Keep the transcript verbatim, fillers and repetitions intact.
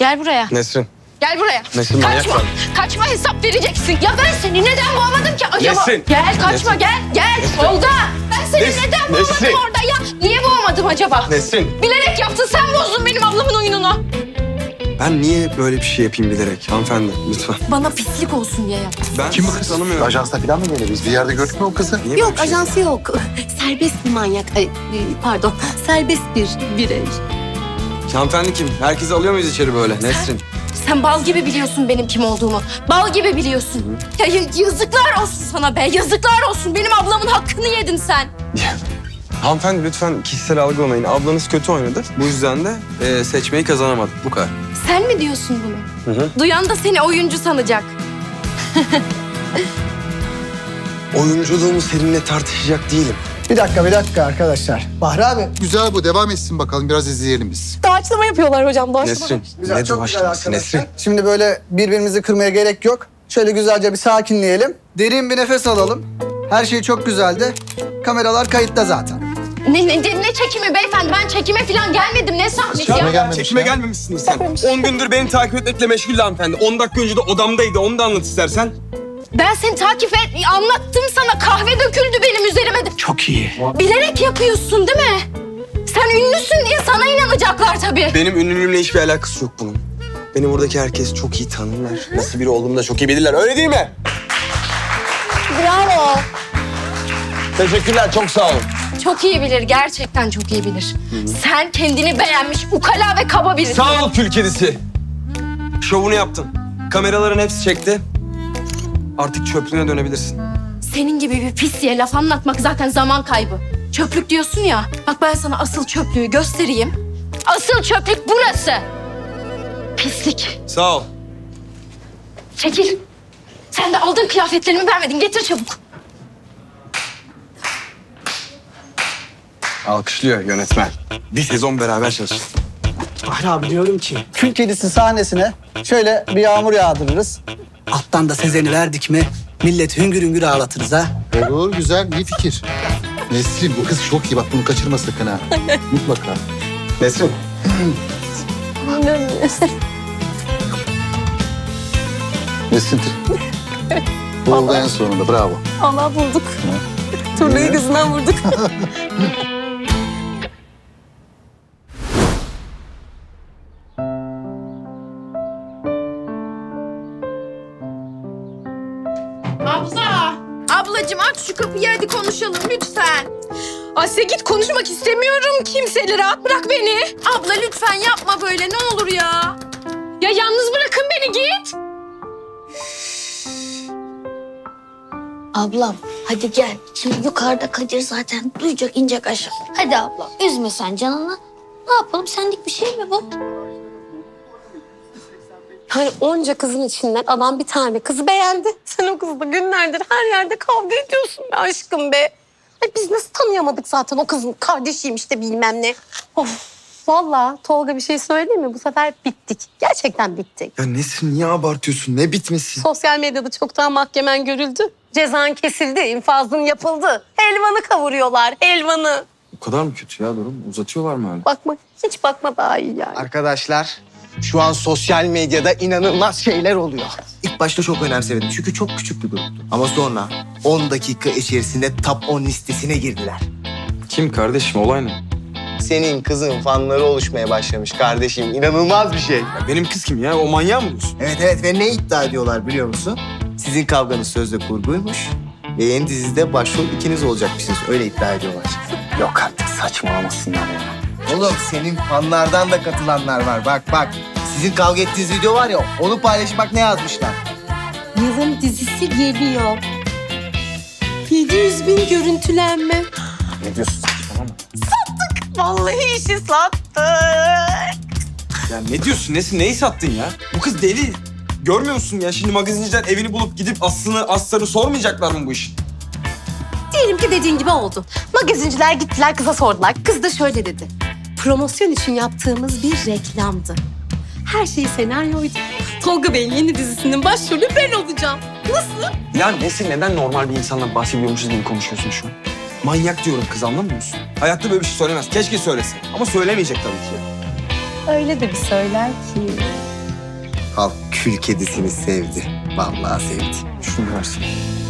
Gel buraya. Nesrin. Gel buraya. Nesrin, kaçma. Kaçma, hesap vereceksin. Ya ben seni neden boğmadım ki acaba? Nesrin. Gel kaçma Nesrin. gel. Gel Nesrin. Tolga. Ben seni Nes- neden boğmadım Nesrin. orada ya? Niye boğmadım acaba? Nesrin. Bilerek yaptın, sen bozdun benim ablamın oyununu. Ben niye böyle bir şey yapayım bilerek hanımefendi lütfen. Bana pislik olsun diye yaptın. Ben Kim bu kız tanımıyorum. Ajansta falan mı böyle? Biz bir yerde gördük mü o kızı? Niye böyle Yok bir şey? ajansı yok. Serbest bir manyak. Ay, pardon. Serbest bir birey. Hanımefendi kim? Herkesi alıyor muyuz içeri böyle? Nesrin. Sen bal gibi biliyorsun benim kim olduğumu. Bal gibi biliyorsun. Ya, ya yazıklar olsun sana be. Yazıklar olsun. Benim ablamın hakkını yedin sen. Hanımefendi lütfen kişisel algılamayın. Ablanız kötü oynadı. Bu yüzden de e, seçmeyi kazanamadı. Bu kadar. Sen mi diyorsun bunu? Hı hı. Duyan da seni oyuncu sanacak. Oyunculuğumu seninle tartışacak değilim. Bir dakika, bir dakika arkadaşlar. Bahri abi. Güzel bu. Devam etsin bakalım. Biraz izleyelim biz. Doğaçlama yapıyorlar hocam. Doğaçlama. Nesrin. Güzel, Ne çok güzel doğaçlaması arkadaşlar. Nesrin? Şimdi böyle birbirimizi kırmaya gerek yok. Şöyle güzelce bir sakinleyelim. Derin bir nefes alalım. Her şey çok güzeldi. Kameralar kayıtta zaten. Ne, ne, ne çekimi beyefendi? Ben çekime falan gelmedim. Ne sahnesi Çekime ya? gelmemiş Çekime ya. gelmemişsin sen. On gündür beni takip etmekle meşgul hanımefendi. On dakika önce de odamdaydı. Onu da anlat istersen. Ben seni takip et... Anlattım sana. Kahve döküldü benim üzerime de. Çok iyi. Bilerek yapıyorsun değil mi? Sen ünlüsün diye sana inanacaklar tabii. Benim ünlülüğümle hiçbir alakası yok bunun. Beni buradaki herkes çok iyi tanırlar. Nasıl biri olduğumu da çok iyi bilirler. Öyle değil mi? Bravo. Teşekkürler. Çok sağ olun. Çok iyi bilir. Gerçekten çok iyi bilir. Sen kendini beğenmiş, ukala ve kaba birisin. Sağ ol kül kedisi. Şovunu yaptın. Kameraların hepsi çekti. Artık çöplüğüne dönebilirsin. Senin gibi bir pisiye laf anlatmak zaten zaman kaybı. Çöplük diyorsun ya. Bak ben sana asıl çöplüğü göstereyim. Asıl çöplük burası. Pislik. Sağ ol. Çekil. Sen de aldığın kıyafetlerimi vermedin. Getir çabuk. Alkışlıyor yönetmen. Bir sezon beraber çalıştık. Bahri abi diyorum ki... Kül kedisi sahnesine şöyle bir yağmur yağdırırız. Alttan da Sezen'i verdik mi millet hüngür hüngür ağlatırız ha. Olur, güzel. iyi fikir. Nesrin bu kız çok iyi. Bak bunu kaçırma sakın ha. Mutlaka. Nesrin. Nesrin. Bu oldu en sonunda. Bravo. Allah bulduk. Turnayı gözünden vurduk. Abla. Ablacığım aç şu kapıyı, hadi konuşalım lütfen. Asya git, konuşmak istemiyorum kimseyle. Rahat bırak beni. Abla lütfen yapma böyle, ne olur ya. Ya yalnız bırakın beni, git. Ablam hadi gel. Şimdi yukarıda Kadir zaten duyacak, inecek aşağı. Hadi ablam üzme sen canını. Ne yapalım, senlik bir şey mi bu? Hani onca kızın içinden adam bir tane kızı beğendi. Sen o kızla günlerdir her yerde kavga ediyorsun be aşkım be. Ay biz nasıl tanıyamadık zaten o kızın kardeşiymiş de bilmem ne. Of vallahi Tolga bir şey söyleyeyim mi? Bu sefer bittik. Gerçekten bittik. Ya Nesrin niye abartıyorsun? Ne bitmesi? Sosyal medyada çoktan mahkemen görüldü. Cezan kesildi, infazın yapıldı. Helvanı kavuruyorlar, helvanı. Bu kadar mı kötü ya durum? Uzatıyorlar mı öyle? Bakma, hiç bakma daha iyi yani. Arkadaşlar şu an sosyal medyada inanılmaz şeyler oluyor. İlk başta çok önemsemedim çünkü çok küçük bir gruptu. Ama sonra on dakika içerisinde top on listesine girdiler. Kim kardeşim? Olay ne? Senin kızın fanları oluşmaya başlamış kardeşim. İnanılmaz bir şey. Ya benim kız kim ya? O manyağı mı diyorsun? Evet evet ve ne iddia ediyorlar biliyor musun? Sizin kavganız sözde kurguymuş. Ve yeni dizide başrol ikiniz olacakmışsınız. Öyle iddia ediyorlar. Yok artık saçmalamasınlar ya. Oğlum senin fanlardan da katılanlar var. Bak bak. Sizin kavga ettiğiniz video var ya, onu paylaşıp bak ne yazmışlar. Yılın dizisi geliyor. yedi yüz bin görüntülenme. Ne diyorsun saçmalama? Vallahi işi sattık. Ya ne diyorsun Nesrin? Neyi sattın ya? Bu kız deli. Görmüyor musun ya? Şimdi magazinciler evini bulup gidip aslını aslarını sormayacaklar mı bu işin? Diyelim ki dediğin gibi oldu. Magazinciler gittiler kıza sordular. Kız da şöyle dedi. Promosyon için yaptığımız bir reklamdı. Her şey senaryoydu. Tolga Bey'in yeni dizisinin başrolü ben olacağım. Nasıl? Ya Nesrin neden normal bir insanla bahsediyormuşuz gibi konuşuyorsun şu an? Manyak diyorum kız, anlamıyor musun? Hayatta böyle bir şey söylemez. Keşke söylese. Ama söylemeyecek tabii ki. Öyle de bir söyler ki. Halk kül kedisini sevdi. Vallahi sevdi. Şunu versin.